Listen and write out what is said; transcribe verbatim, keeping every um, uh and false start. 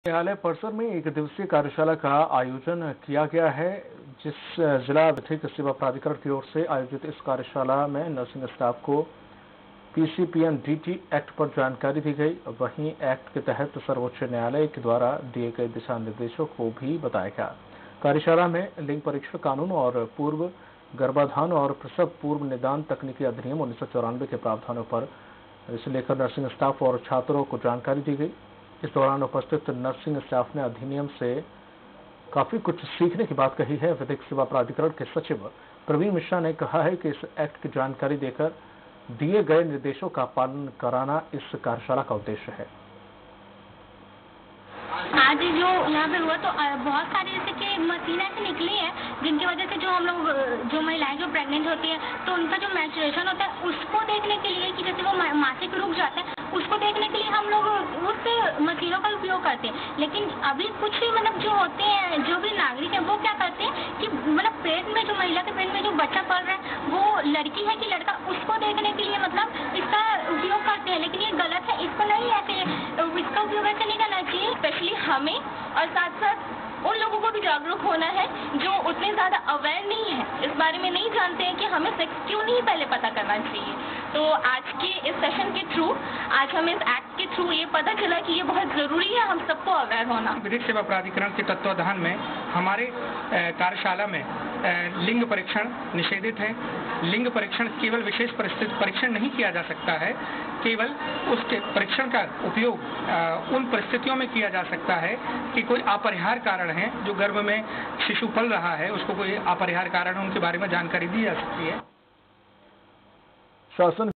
न्यायालय परिसर में एक दिवसीय कार्यशाला का आयोजन किया गया है। जिस जिला विधिक सेवा प्राधिकरण की ओर से आयोजित इस कार्यशाला में नर्सिंग स्टाफ को पीसीपीएनडीटी एक्ट पर जानकारी दी गई। वहीं एक्ट के तहत सर्वोच्च न्यायालय के द्वारा दिए गए दिशा निर्देशों को भी बताया गया। कार्यशाला में लिंग परीक्षण कानून और पूर्व गर्भाधान और प्रसव पूर्व निदान तकनीकी अधिनियम उन्नीस सौ चौरानवे के प्रावधानों पर इसे लेकर नर्सिंग स्टाफ और छात्रों को जानकारी दी गई। इस दौरान उपस्थित नर्सिंग स्टाफ ने अधिनियम से काफी कुछ सीखने की बात कही है। विधिक सेवा प्राधिकरण के सचिव प्रवीण मिश्रा ने कहा है कि इस एक्ट की जानकारी देकर दिए गए निर्देशों का पालन कराना इस कार्यशाला का उद्देश्य है। आज जो यहाँ पे हुआ तो बहुत सारी जैसे कि मशीन ऐसी निकली है जिनकी वजह से जो हम लोग जो महिलाएं जो प्रेग्नेंट होती है तो उनका जो मैचुरेशन होता है उसको देखने के लिए कि जैसे वो मासिक रुक जाते हैं उसको देखने के लिए हम लोग उस मशीनों का उपयोग करते हैं। लेकिन अभी कुछ मतलब जो होते हैं जो भी नागरिक है वो क्या करते हैं कि मतलब पेट में जो महिला के पेट में जो बच्चा पल रहा है वो लड़की है कि लड़का उसको देखने के लिए मतलब इसका उपयोग करते हैं। लेकिन ये गलत है, इसको नहीं ऐसे इसका उपयोग ऐसे नहीं करना चाहिए। स्पेशली हमें और साथ साथ उन लोगों को भी जागरूक होना है जो उतने ज़्यादा अवेयर नहीं है, इस बारे में नहीं जानते हैं कि हमें सेक्स क्यों नहीं पहले पता करना चाहिए। तो आज के इस सेशन के थ्रू आज हमें इस एक्ट के थ्रू ये पता चला कि ये बहुत ज़रूरी है हम सबको अवेयर होना। विधिक सेवा प्राधिकरण के तत्वाधान में हमारे कार्यशाला में लिंग परीक्षण निषेधित है। लिंग परीक्षण केवल विशेष परिस्थिति परीक्षण नहीं किया जा सकता है, केवल उसके परीक्षण का उपयोग उन परिस्थितियों में किया जा सकता है कि कोई अपरिहार्य कारण है, जो गर्भ में शिशु पल रहा है उसको कोई अपरिहार्य कारण है, उनके बारे में जानकारी दी जा सकती है। शासन